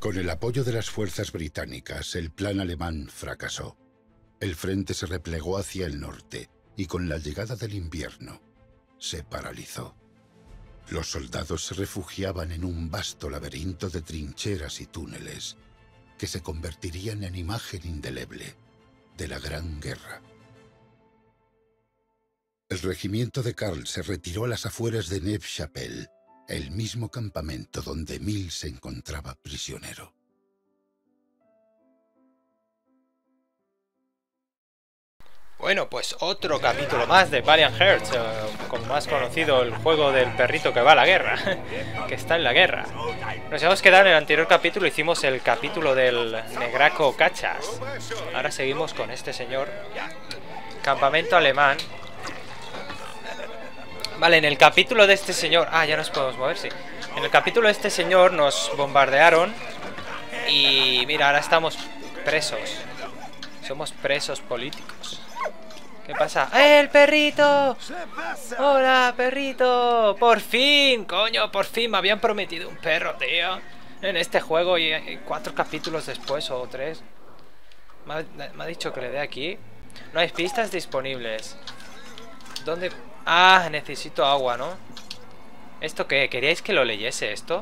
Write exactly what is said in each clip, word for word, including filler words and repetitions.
Con el apoyo de las fuerzas británicas, el plan alemán fracasó. El frente se replegó hacia el norte y con la llegada del invierno se paralizó. Los soldados se refugiaban en un vasto laberinto de trincheras y túneles que se convertirían en imagen indeleble de la Gran Guerra. El regimiento de Karl se retiró a las afueras de Neuve-Chapelle, el mismo campamento donde Emil se encontraba prisionero. Bueno, pues otro capítulo más de Valiant Hearts, eh, como más conocido el juego del perrito que va a la guerra, que está en la guerra. Nos hemos quedado en el anterior capítulo, hicimos el capítulo del Negraco Cachas. Ahora seguimos con este señor. Campamento alemán. Vale, en el capítulo de este señor... Ah, ya nos podemos mover, sí. En el capítulo de este señor nos bombardearon. Y mira, ahora estamos presos. Somos presos políticos. ¿Qué pasa? ¡Eh, el perrito! ¡Hola, perrito! ¡Por fin! ¡Coño, por fin! Me habían prometido un perro, tío. En este juego y, y cuatro capítulos después, o tres. Me ha, me ha dicho que le dé aquí. No hay pistas disponibles. ¿Dónde...? Ah, necesito agua, ¿no? ¿Esto qué? ¿Queríais que lo leyese esto?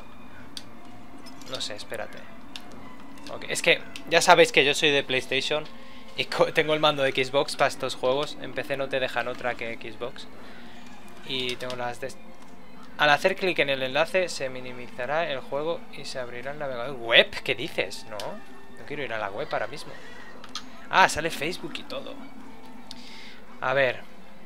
No sé, espérate. Okay. Es que ya sabéis que yo soy de PlayStation y tengo el mando de Xbox para estos juegos. En P C no te dejan otra que Xbox. Y tengo las de... Al hacer clic en el enlace se minimizará el juego y se abrirá el navegador. ¿Web? ¿Qué dices? No, no quiero ir a la web ahora mismo. Ah, sale Facebook y todo. A ver.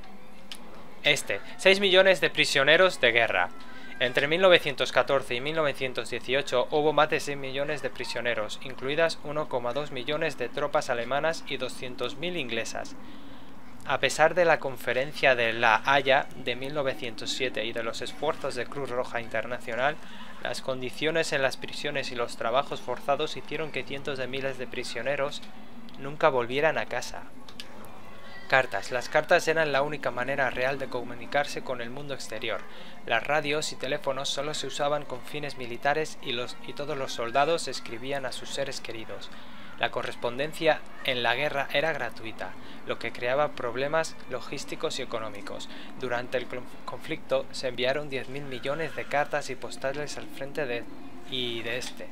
Este, seis millones de prisioneros de guerra. Entre mil novecientos catorce y mil novecientos dieciocho hubo más de seis millones de prisioneros, incluidas uno coma dos millones de tropas alemanas y doscientas mil inglesas. A pesar de la Conferencia de La Haya de mil novecientos siete y de los esfuerzos de Cruz Roja Internacional, las condiciones en las prisiones y los trabajos forzados hicieron que cientos de miles de prisioneros nunca volvieran a casa. Cartas. Las cartas eran la única manera real de comunicarse con el mundo exterior. Las radios y teléfonos solo se usaban con fines militares y, los, y todos los soldados escribían a sus seres queridos. La correspondencia en la guerra era gratuita, lo que creaba problemas logísticos y económicos. Durante el conflicto se enviaron diez mil millones de cartas y postales al frente de, y de este.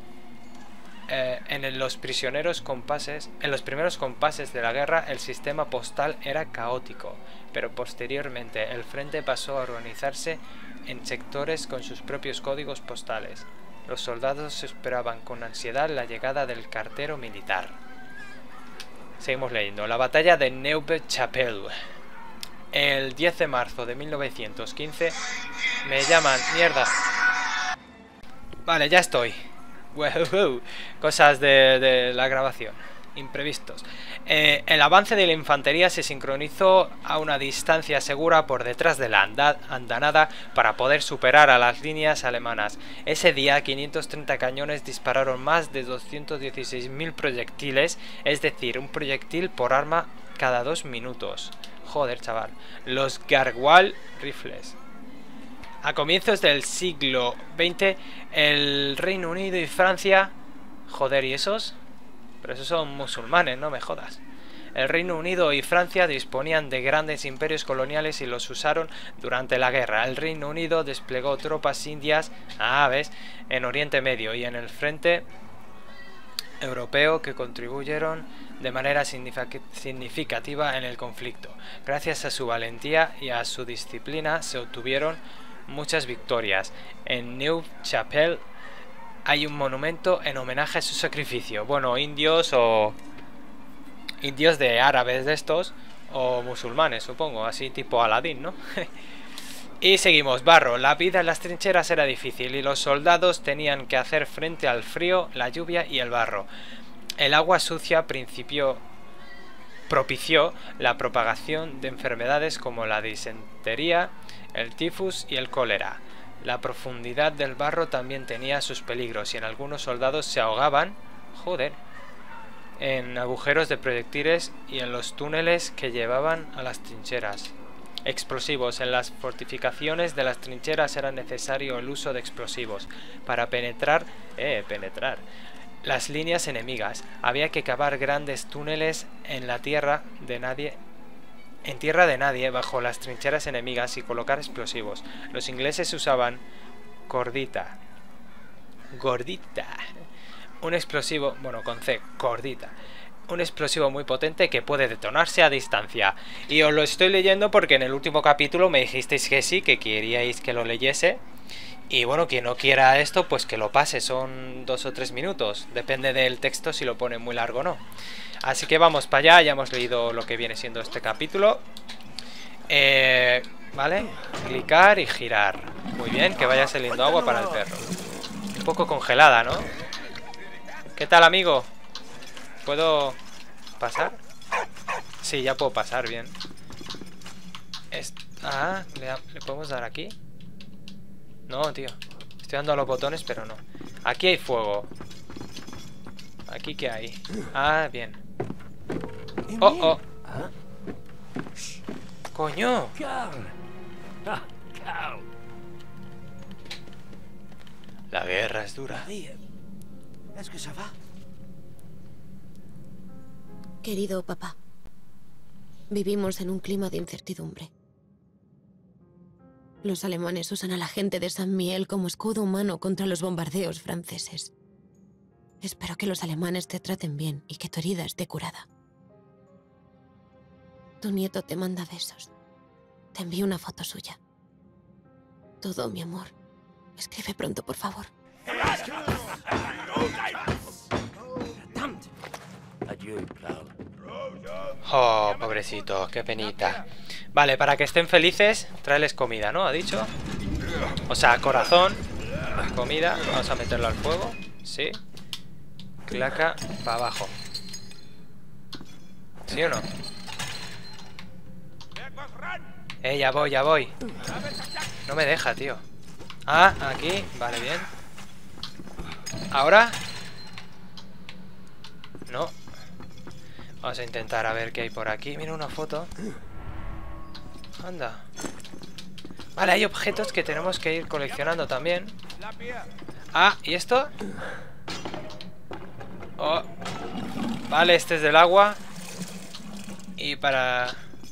Eh, en los prisioneros compases, en los primeros compases de la guerra el sistema postal era caótico, pero posteriormente el frente pasó a organizarse en sectores con sus propios códigos postales. Los soldados esperaban con ansiedad la llegada del cartero militar. Seguimos leyendo. La batalla de Neuve-Chapelle. El diez de marzo de mil novecientos quince. Me llaman... Mierda. Vale, ya estoy. Wow, cosas de, de la grabación, imprevistos. Eh, el avance de la infantería se sincronizó a una distancia segura por detrás de la andanada para poder superar a las líneas alemanas. Ese día quinientos treinta cañones dispararon más de doscientos dieciséis mil proyectiles, es decir, un proyectil por arma cada dos minutos. Joder, chaval. Los Garwal Rifles. A comienzos del siglo veinte, el Reino Unido y Francia... Joder, ¿y esos? Pero esos son musulmanes, no me jodas. El Reino Unido y Francia disponían de grandes imperios coloniales y los usaron durante la guerra. El Reino Unido desplegó tropas indias, ah, ves, en Oriente Medio y en el frente europeo que contribuyeron de manera significativa en el conflicto. Gracias a su valentía y a su disciplina se obtuvieron muchas victorias. En Neuve-Chapelle hay un monumento en homenaje a su sacrificio. Bueno, indios o... indios de árabes de estos, o musulmanes, supongo, así tipo Aladín, ¿no? Y seguimos. Barro. La vida en las trincheras era difícil y los soldados tenían que hacer frente al frío, la lluvia y el barro. El agua sucia principió... propició la propagación de enfermedades como la disentería, el tifus y el cólera. La profundidad del barro también tenía sus peligros y en algunos soldados se ahogaban, joder, en agujeros de proyectiles y en los túneles que llevaban a las trincheras. Explosivos. En las fortificaciones de las trincheras era necesario el uso de explosivos para penetrar, eh, penetrar las líneas enemigas. Había que cavar grandes túneles en la tierra de nadie, en tierra de nadie, bajo las trincheras enemigas y colocar explosivos. Los ingleses usaban cordita, gordita, un explosivo, bueno, con C, cordita. Un explosivo muy potente que puede detonarse a distancia. Y os lo estoy leyendo porque en el último capítulo me dijisteis que sí, que queríais que lo leyese. Y bueno, quien no quiera esto, pues que lo pase. Son dos o tres minutos. Depende del texto si lo pone muy largo o no. Así que vamos para allá. Ya hemos leído lo que viene siendo este capítulo. Eh, vale. Clicar y girar. Muy bien, que vaya saliendo agua para el perro. Un poco congelada, ¿no? ¿Qué tal, amigo? ¿Puedo pasar? Sí, ya puedo pasar, bien. Est ah, ¿le, ¿le podemos dar aquí? No, tío. Estoy dando a los botones, pero no. Aquí hay fuego. ¿Aquí qué hay? Ah, bien. Oh, oh. ¡Coño! La guerra es dura. Querido papá, vivimos en un clima de incertidumbre. Los alemanes usan a la gente de San Miel como escudo humano contra los bombardeos franceses. Espero que los alemanes te traten bien y que tu herida esté curada. Tu nieto te manda besos. Te envío una foto suya. Todo mi amor. Escribe pronto, por favor. Oh, pobrecito, qué penita. Vale, para que estén felices, tráeles comida, ¿no? Ha dicho. O sea, corazón, comida. Vamos a meterlo al fuego. Sí. Claca, para abajo. ¿Sí o no? Eh, ya voy, ya voy. No me deja, tío. Ah, aquí, vale, bien. Ahora. No. Vamos a intentar a ver qué hay por aquí. Mira una foto. Anda. Vale, hay objetos que tenemos que ir coleccionando también. Ah, ¿y esto? Oh. Vale, este es del agua. Y para...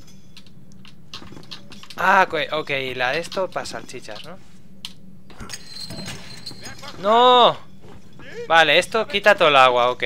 Ah, ok, la de esto para salchichas, ¿no? ¡No! Vale, esto quita todo el agua, ok.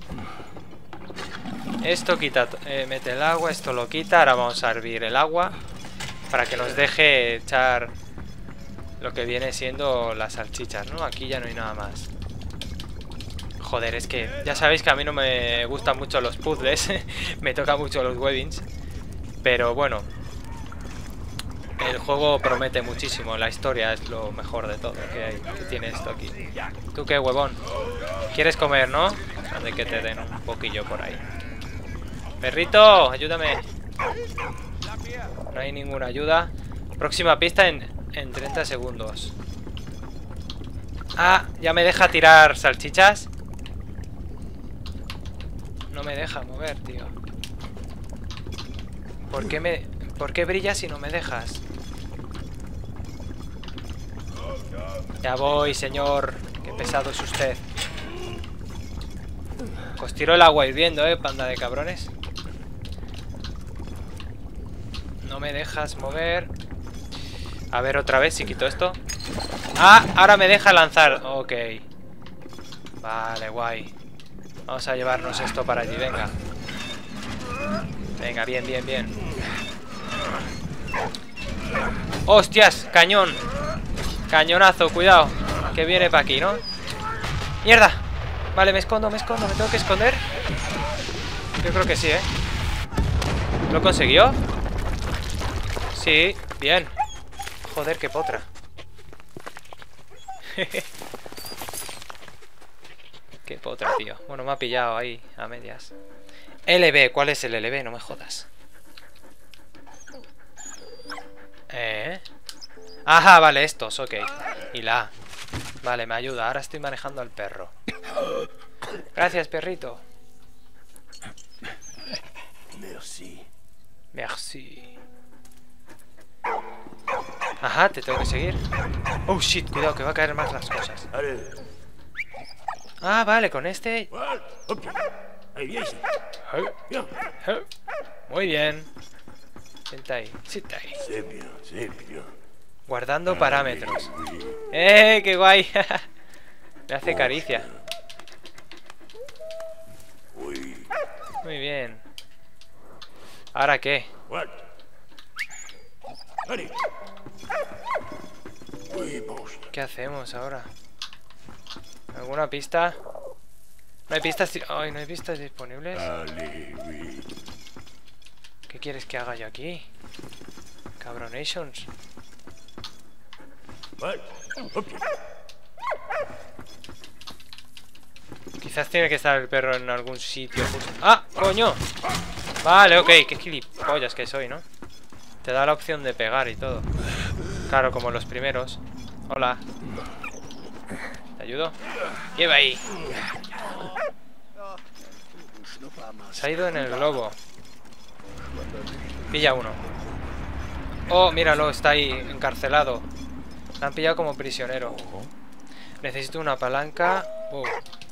Esto quita, eh, mete el agua, esto lo quita. Ahora vamos a hervir el agua para que nos deje echar lo que viene siendo las salchichas, ¿no? Aquí ya no hay nada más. Joder, es que ya sabéis que a mí no me gustan mucho los puzzles. Me tocan mucho los webbings. Pero bueno, el juego promete muchísimo. La historia es lo mejor de todo que hay, que tiene esto aquí. ¿Tú qué, huevón? ¿Quieres comer, no? Ande que te den un poquillo por ahí. Perrito, ayúdame. No hay ninguna ayuda. Próxima pista en, en treinta segundos. Ah, ya me deja tirar salchichas. No me deja mover, tío. ¿Por qué me... ¿Por qué brillas si no me dejas? Ya voy, señor. Qué pesado es usted. Os tiro el agua hirviendo, eh, panda de cabrones. No me dejas mover. A ver otra vez si quito esto. Ah, ahora me deja lanzar. Ok. Vale, guay. Vamos a llevarnos esto para allí, venga. Venga, bien, bien, bien. ¡Hostias! Cañón. Cañonazo, cuidado. Que viene para aquí, ¿no? ¡Mierda! Vale, me escondo, me escondo. ¿Me tengo que esconder? Yo creo que sí, ¿eh? ¿Lo consiguió? Sí, bien. Joder, qué potra. Qué potra, tío. Bueno, me ha pillado ahí, a medias. L B, ¿cuál es el L B? No me jodas. Eh. Ajá, vale, estos, ok. Y la A. Vale, me ayuda. Ahora estoy manejando al perro. Gracias, perrito. Merci. Merci. Ajá, te tengo que seguir. Oh, shit, cuidado, que va a caer más las cosas. Ah, vale, con este... Muy bien. Sienta ahí, sienta ahí. Guardando parámetros. ¡Eh, qué guay! Me hace caricia. Muy bien. ¿Ahora qué? ¿Qué hacemos ahora? ¿Alguna pista? ¿No hay pistas? Ay, no hay pistas disponibles. ¿Qué quieres que haga yo aquí? Cabronations. Quizás tiene que estar el perro en algún sitio justo. ¡Ah! ¡Coño! Vale, ok. Qué gilipollas que soy, ¿no? Te da la opción de pegar y todo. Claro, como los primeros. Hola. ¿Te ayudo? Lleva ahí. Se ha ido en el globo. Pilla uno. Oh, míralo, está ahí encarcelado. Me han pillado como prisionero. Necesito una palanca. Oh.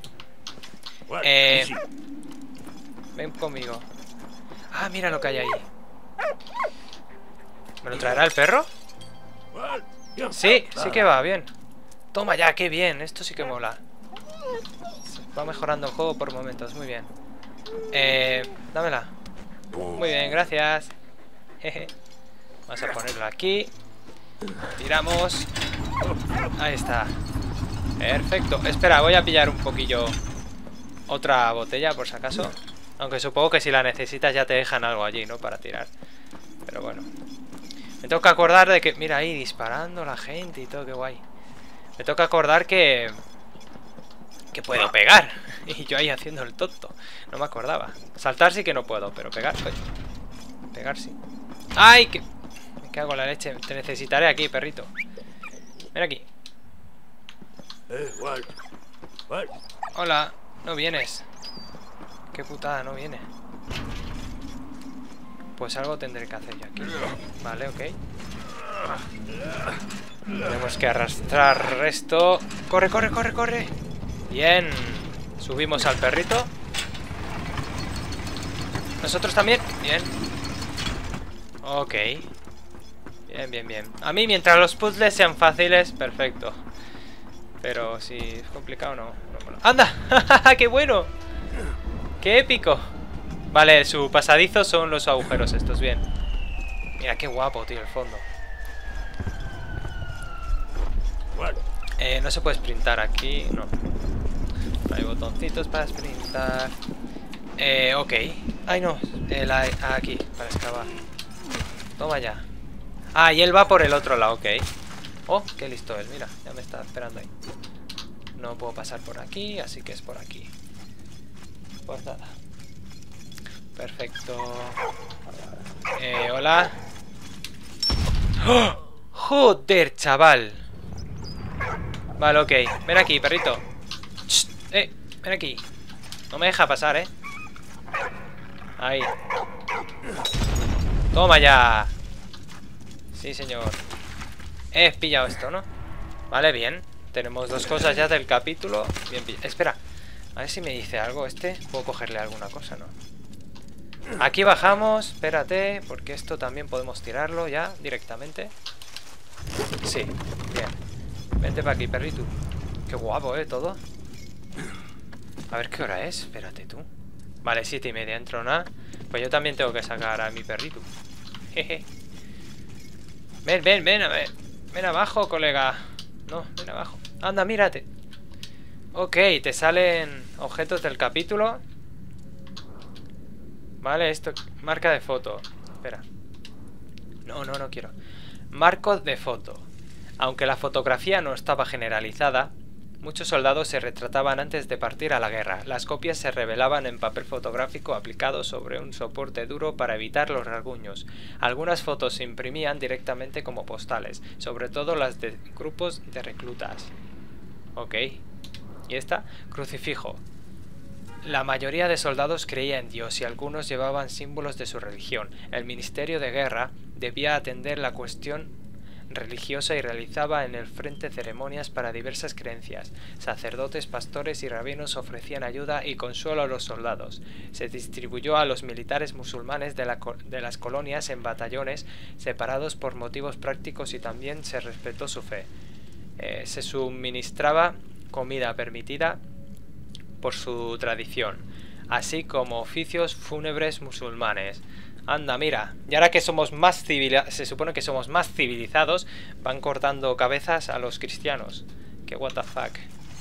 Eh, ven conmigo. Ah, mira lo que hay ahí. ¿Me lo traerá el perro? Sí, sí que va, bien. Toma ya, qué bien. Esto sí que mola. Va mejorando el juego por momentos, muy bien. Eh, dámela. Muy bien, gracias. Jeje. Vamos a ponerlo aquí. Tiramos. Ahí está. Perfecto. Espera, voy a pillar un poquillo otra botella por si acaso. Aunque supongo que si la necesitas ya te dejan algo allí, ¿no? Para tirar. Pero bueno. Me toca acordar de que... Mira ahí, disparando la gente y todo, qué guay. Me toca acordar que... Que puedo pegar. Y yo ahí haciendo el tonto. No me acordaba. Saltar sí que no puedo, pero pegar... Pues... Pegar sí. ¡Ay! Que... Me cago en la leche. Te necesitaré aquí, perrito. Ven aquí. Hola. No vienes. Qué putada, no viene. Pues algo tendré que hacer yo aquí. Vale, ok. Tenemos que arrastrar esto. ¡Corre, corre, corre, corre! Bien. Subimos al perrito. Nosotros también. Bien. Ok. Bien, bien, bien. A mí, mientras los puzzles sean fáciles, perfecto. Pero si es complicado, no. no ¡Anda! ¡Qué bueno! ¡Qué épico! Vale, su pasadizo son los agujeros estos, bien. Mira qué guapo, tío, el fondo. Eh, no se puede sprintar aquí, no. No hay botoncitos para sprintar. Eh, ok. Ay, no, el, aquí, para excavar. Toma ya. Ah, y él va por el otro lado, ok. Oh, qué listo él, mira, ya me está esperando ahí. No puedo pasar por aquí, así que es por aquí. Pues nada. Perfecto. Eh, hola. ¡Oh! ¡Joder, chaval! Vale, ok. Ven aquí, perrito. ¡Shh! Eh, ven aquí. No me deja pasar, eh. Ahí. Toma ya. Sí, señor. He pillado esto, ¿no? Vale, bien. Tenemos dos cosas ya del capítulo. Bien pillado. Espera. A ver si me dice algo este. Puedo cogerle alguna cosa, ¿no? Aquí bajamos. Espérate, porque esto también podemos tirarlo ya directamente. Sí, bien. Vente para aquí, perrito. Qué guapo, ¿eh? Todo. A ver qué hora es. Espérate tú. Vale, siete y media. Entro nada. Pues yo también tengo que sacar a mi perrito. Jeje. Ven, ven, ven, a ver. Ven abajo, colega. No, ven abajo. Anda, mírate. Ok, te salen objetos del capítulo. Vale, esto... Marca de foto. Espera. No, no, no quiero. Marcos de foto. Aunque la fotografía no estaba generalizada, muchos soldados se retrataban antes de partir a la guerra. Las copias se revelaban en papel fotográfico aplicado sobre un soporte duro para evitar los rasguños. Algunas fotos se imprimían directamente como postales, sobre todo las de grupos de reclutas. Ok. ¿Y esta? Crucifijo. La mayoría de soldados creía en Dios y algunos llevaban símbolos de su religión. El Ministerio de Guerra debía atender la cuestión religiosa y realizaba en el frente ceremonias para diversas creencias. Sacerdotes, pastores y rabinos ofrecían ayuda y consuelo a los soldados. Se distribuyó a los militares musulmanes de, la, de las colonias en batallones separados por motivos prácticos y también se respetó su fe. Eh, se suministraba comida permitida por su tradición, así como oficios fúnebres musulmanes. Anda, mira, y ahora que somos más civilizados, se supone que somos más civilizados, van cortando cabezas a los cristianos. Que what the fuck.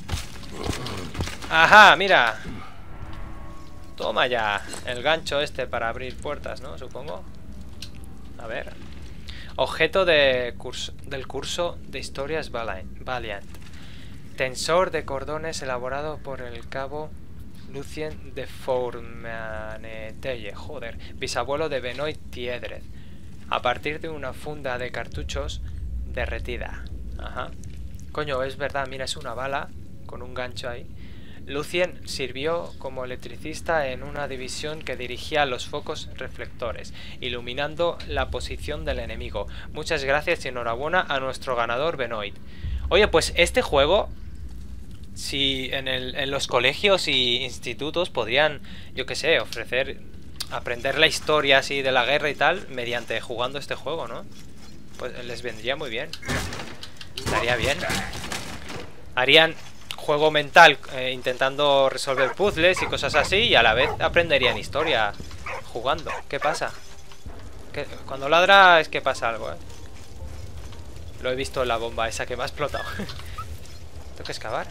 Ajá, mira. Toma ya, el gancho este para abrir puertas, ¿no? Supongo. A ver. Objeto de curso, del curso de historias Valiant. Tensor de cordones elaborado por el cabo Lucien de Fourmanetelle, joder, bisabuelo de Benoit Tiedred, a partir de una funda de cartuchos derretida. Ajá. Coño, es verdad, mira, es una bala con un gancho ahí. Lucien sirvió como electricista en una división que dirigía los focos reflectores, iluminando la posición del enemigo. Muchas gracias y enhorabuena a nuestro ganador Benoit. Oye, pues este juego... Si en, el, en los colegios y institutos podrían, yo qué sé, ofrecer, aprender la historia así de la guerra y tal, mediante jugando este juego, ¿no? Pues les vendría muy bien. Estaría bien. Harían juego mental eh, intentando resolver puzzles y cosas así, y a la vez aprenderían historia jugando. ¿Qué pasa? ¿Qué? Cuando ladra es que pasa algo, ¿eh? Lo he visto en la bomba esa que me ha explotado. ¿Tengo que excavar?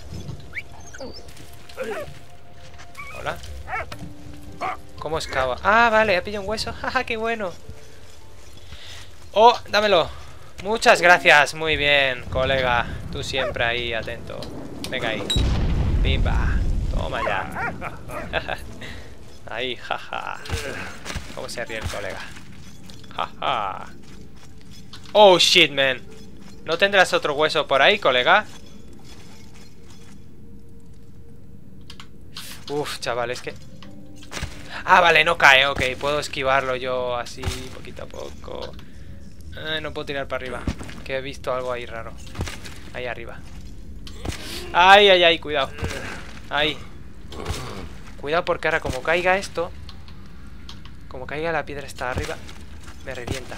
Hola. ¿Cómo excava? Ah, vale, he pillado un hueso. Jaja, qué bueno. Oh, dámelo. Muchas gracias, muy bien, colega. Tú siempre ahí, atento. Venga ahí. Pimba. Toma ya. Ahí, jaja. ¿Cómo se ríe el colega? Jaja. Oh, shit, man. ¿No tendrás otro hueso por ahí, colega? Uf, chaval, es que... Ah, vale, no cae, ok. Puedo esquivarlo yo así, poquito a poco. Eh, no puedo tirar para arriba, que he visto algo ahí raro. Ahí arriba. Ay, ay, ay, cuidado. Ahí. Cuidado porque ahora como caiga esto, como caiga la piedra esta arriba, me revienta.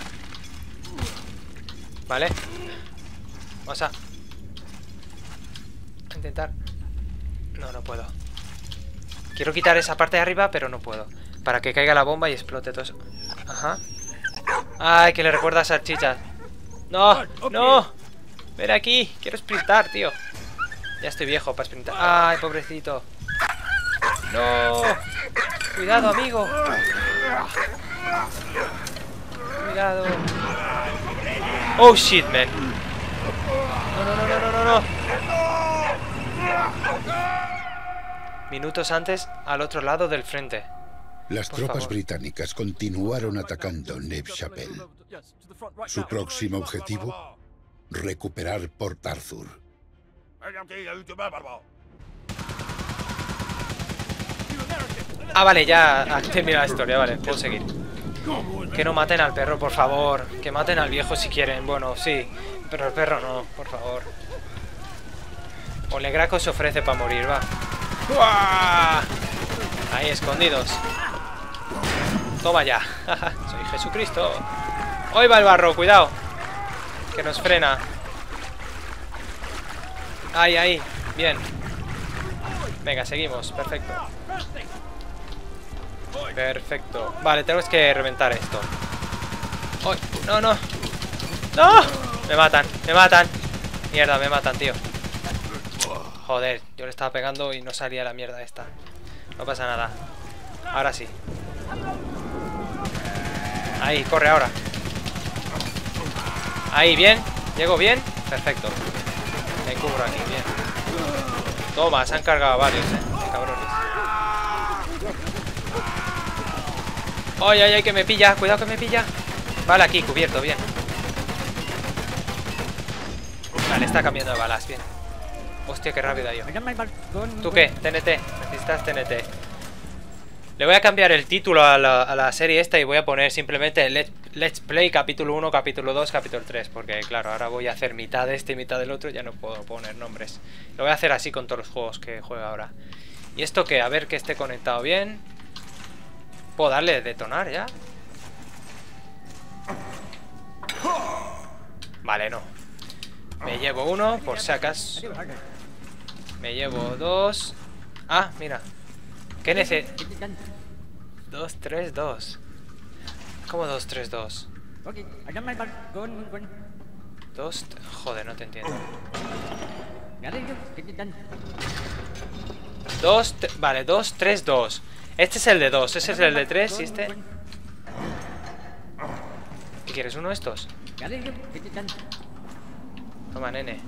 Vale. Vamos a intentar. No, no puedo. Quiero quitar esa parte de arriba, pero no puedo. Para que caiga la bomba y explote todo eso. Ajá. Ay, que le recuerda a salchichas. No, no. Ven aquí. Quiero sprintar, tío. Ya estoy viejo para sprintar. Ay, pobrecito. No. Cuidado, amigo. Cuidado. Oh, shit, man. No, no, no, no, no, no, no. Minutos antes, al otro lado del frente. Las Por tropas favor. británicas continuaron atacando Neuve-Chapelle. Su próximo objetivo, recuperar Port Arthur. Ah, vale, ya ha terminado la historia, vale, puedo seguir. Que no maten al perro, por favor. Que maten al viejo si quieren, bueno, sí. Pero el perro no, por favor. Olegraco se ofrece para morir, va. ¡Uah! Ahí, escondidos. Toma ya. Soy Jesucristo. Hoy va el barro, cuidado. Que nos frena. Ahí, ahí. Bien. Venga, seguimos. Perfecto. Perfecto. Vale, tenemos que reventar esto. ¡Uy! ¡No, no! ¡No! Me matan, me matan. Mierda, me matan, tío. Joder, yo le estaba pegando y no salía la mierda esta. No pasa nada. Ahora sí. Ahí, corre ahora. Ahí, bien. ¿Llego bien? Perfecto. Me cubro aquí, bien. Toma, se han cargado varios, eh. Cabrones. ¡Ay, ay, ay! Que me pilla. Cuidado que me pilla. Vale, aquí, cubierto, bien. Vale, está cambiando de balas, bien. Hostia, qué rápido yo. ¿Tú qué? T N T. Necesitas T N T. Le voy a cambiar el título a la, a la serie esta y voy a poner simplemente Let's, Let's Play capítulo uno, capítulo dos, capítulo tres. Porque claro, ahora voy a hacer mitad de este y mitad del otro. Ya no puedo poner nombres. Lo voy a hacer así con todos los juegos que juego ahora. ¿Y esto qué? A ver que esté conectado bien. ¿Puedo darle detonar ya? Vale, no. Me llevo uno, por si acaso. Me llevo dos. Ah, mira. ¿Qué necesito? dos, tres, dos. ¿Cómo dos, tres, dos? dos... Joder, no te entiendo. dos... Vale, dos, tres, dos. Este es el de dos, ese es el de tres y este... ¿Qué quieres? ¿Uno de estos? Toma, nene.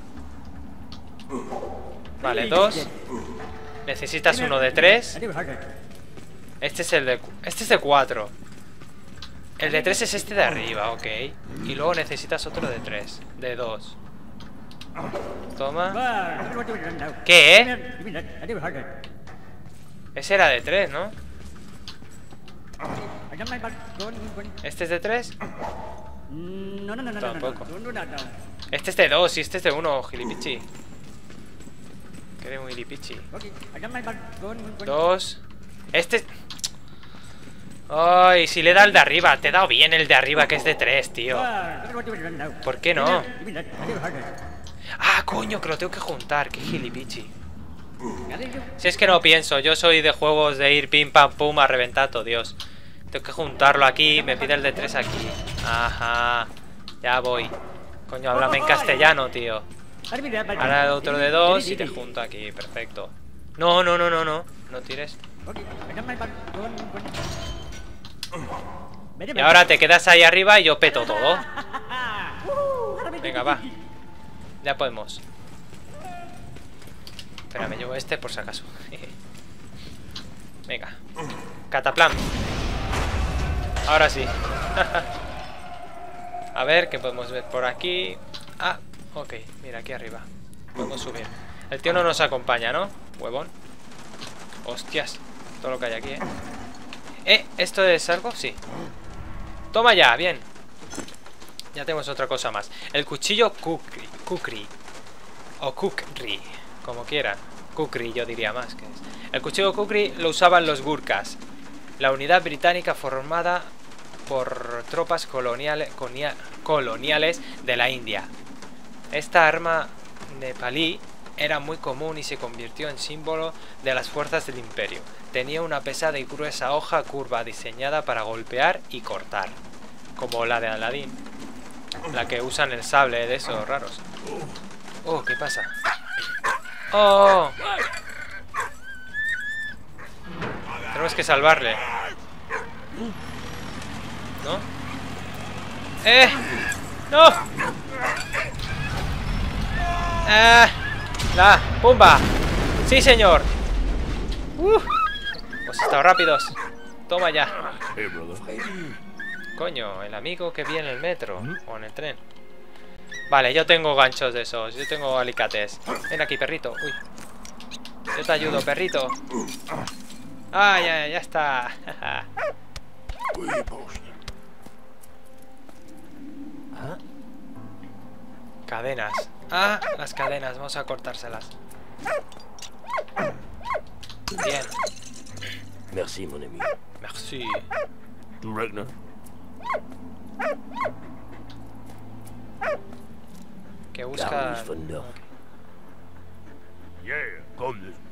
Vale, dos. Necesitas uno de tres. Este es el de... Este es de cuatro. El de tres es este de arriba, ok. Y luego necesitas otro de tres. De dos. Toma. ¿Qué? Ese era de tres, ¿no? ¿Este es de tres? Tampoco. Este es de dos y este es de uno, gilipichi. Que eres muy gilipichi. Dos. Este... Ay, si le da el de arriba. Te he dado bien el de arriba, que es de tres, tío. ¿Por qué no? Ah, coño, que lo tengo que juntar. Qué gilipichi. Si es que no pienso. Yo soy de juegos de ir pim pam pum a reventar todo, Dios. Tengo que juntarlo aquí. Me pide el de tres aquí. Ajá. Ya voy. Coño, háblame en castellano, tío. Ahora otro de dos y te junto aquí. Perfecto. No, no, no, no, no. No tires. Y ahora te quedas ahí arriba y yo peto todo. Venga, va. Ya podemos. Espera, me llevo este por si acaso. Venga. Cataplan. Ahora sí. A ver, ¿qué podemos ver por aquí? Ah, ok, mira, aquí arriba podemos subir. El tío no nos acompaña, ¿no? Huevón. Hostias, todo lo que hay aquí, ¿eh? ¿Eh? ¿Esto es algo? Sí. Toma ya, bien. Ya tenemos otra cosa más. El cuchillo kukri, kukri. O kukri, como quieran. Kukri yo diría más que es. El cuchillo kukri lo usaban los gurkhas, la unidad británica formada por tropas coloniales, coloniales de la India. Esta arma nepalí era muy común y se convirtió en símbolo de las fuerzas del imperio. Tenía una pesada y gruesa hoja curva diseñada para golpear y cortar, como la de Aladín, la que usan el sable de esos raros. Oh, ¿qué pasa? Oh, tenemos que salvarle, ¿no? ¡Eh! ¡No! ¡Eh! ¡La! ¡Pumba! ¡Sí, señor! ¡Uh! Hemos estado rápidos. Toma ya. Coño, el amigo que vi en el metro o en el tren. Vale, yo tengo ganchos de esos. Yo tengo alicates. Ven aquí, perrito. Uy. Yo te ayudo, perrito. Ah, ya, ya está. Cadenas. Ah, las cadenas. Vamos a cortárselas. Bien. Merci, mon ami. Merci. Du Ragnar. Que busca... Darius von Dor. Yeah, come this.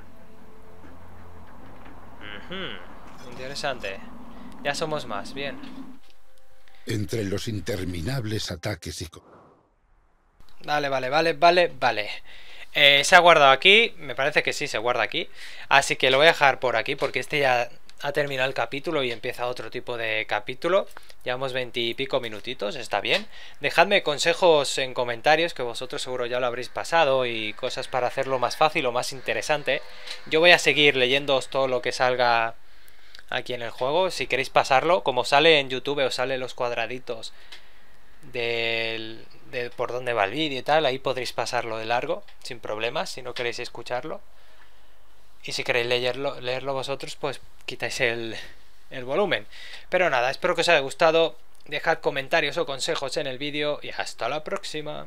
Ujú, interesante. Ya somos más, bien. Entre los interminables ataques y... Vale, vale, vale, vale, vale. Eh, se ha guardado aquí, me parece que sí, se guarda aquí. Así que lo voy a dejar por aquí porque este ya ha terminado el capítulo y empieza otro tipo de capítulo. Llevamos veintipico minutitos, está bien. Dejadme consejos en comentarios, que vosotros seguro ya lo habréis pasado, y cosas para hacerlo más fácil o más interesante. Yo voy a seguir leyéndoos todo lo que salga aquí en el juego. Si queréis pasarlo, como sale en YouTube, os sale los cuadraditos del... de por dónde va el vídeo y tal, ahí podréis pasarlo de largo sin problemas si no queréis escucharlo. Y si queréis leerlo, leerlo vosotros, pues quitáis el, el volumen. Pero nada, espero que os haya gustado. Dejad comentarios o consejos en el vídeo y hasta la próxima.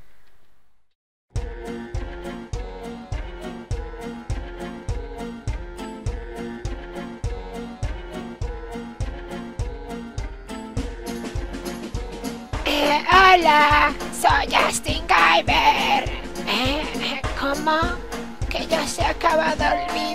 Eh, hola, soy Justin Gamer. Eh, ¿Cómo? Que ya se ha acabado el vídeo.